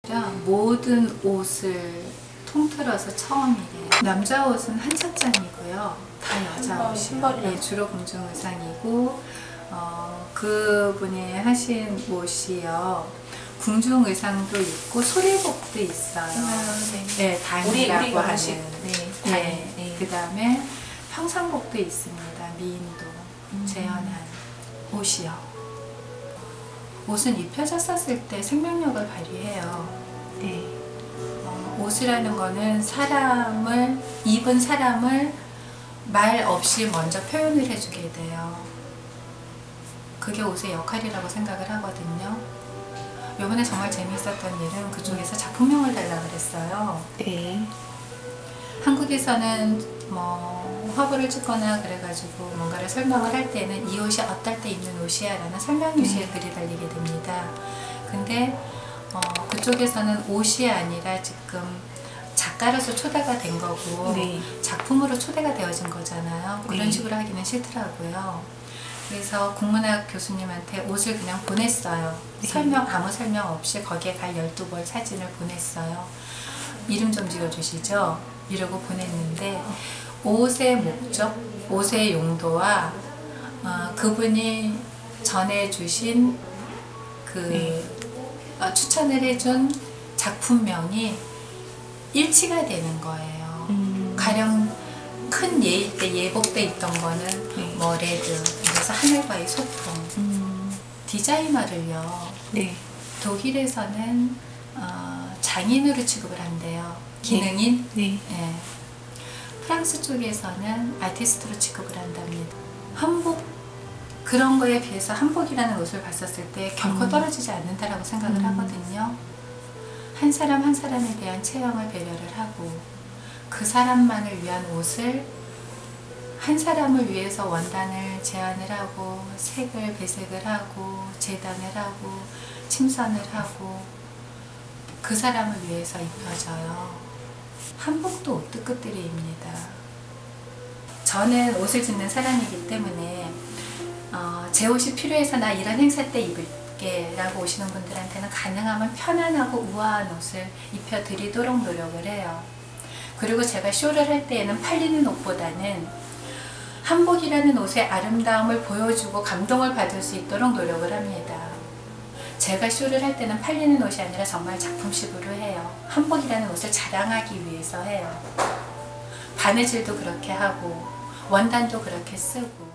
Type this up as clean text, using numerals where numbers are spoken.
아니라 모든 옷을 통틀어서 처음이래요. 남자 옷은 한 착장이고요. 다 여자 옷이에요. 네, 주로 공중 의상이고 그분이 하신 옷이요. 궁중 의상도 있고 소리복도 있어요. 네, 단이라고 하는. 네. 그 다음에 평상복도 있습니다. 미인도 재현한 옷이요. 옷은 입혀졌었을 때 생명력을 발휘해요. 네. 옷이라는 거는 입은 사람을 말 없이 먼저 표현을 해주게 돼요. 그게 옷의 역할이라고 생각을 하거든요. 요번에 정말 재미있었던 일은 그쪽에서 작품명을 달라고 그랬어요. 네. 한국에서는 뭐 화보를 찍거나 그래가지고 뭔가를 설명을 할 때는 이 옷이 어떨 때 입는 옷이야 라는 설명유시의 글이 달리게 됩니다. 근데 그쪽에서는 옷이 아니라 지금 작가로서 초대가 된 거고 네. 작품으로 초대가 되어진 거잖아요. 그런 식으로 하기는 싫더라고요. 그래서 국문학 교수님한테 옷을 그냥 보냈어요. 아무 설명 없이 거기에 갈 12벌 사진을 보냈어요. 이름 좀 지어주시죠. 이러고 보냈는데 옷의 목적, 옷의 용도와 그분이 전해주신 추천을 해준 작품명이 일치가 되는 거예요. 가령 큰 예일 때 예복 때 입던 거는 뭐 레드, 그래서 하늘과의 소통. 디자이너를요. 독일에서는 장인으로 취급을 한대요. 기능인. 네. 프랑스 쪽에서는 아티스트로 취급을 한답니다. 한복 그런 거에 비해서 한복이라는 옷을 봤었을 때 결코 떨어지지 않는다라고 생각을 하거든요. 한 사람 한 사람에 대한 체형을 배려를 하고 그 사람만을 위한 옷을 한 사람을 위해서 원단을 제안을 하고 색을 배색을 하고 재단을 하고 침선을 하고 그 사람을 위해서 입혀져요. 한복도 옷도 끝들이입니다. 저는 옷을 짓는 사람이기 때문에 제 옷이 필요해서 나 이런 행사 때 입을게 라고 오시는 분들한테는 가능하면 편안하고 우아한 옷을 입혀드리도록 노력을 해요. 그리고 제가 쇼를 할 때에는 팔리는 옷보다는 한복이라는 옷의 아름다움을 보여주고 감동을 받을 수 있도록 노력을 합니다. 제가 쇼를 할 때는 팔리는 옷이 아니라 정말 작품식으로 해요. 한복이라는 옷을 자랑하기 위해서 해요. 바느질도 그렇게 하고 원단도 그렇게 쓰고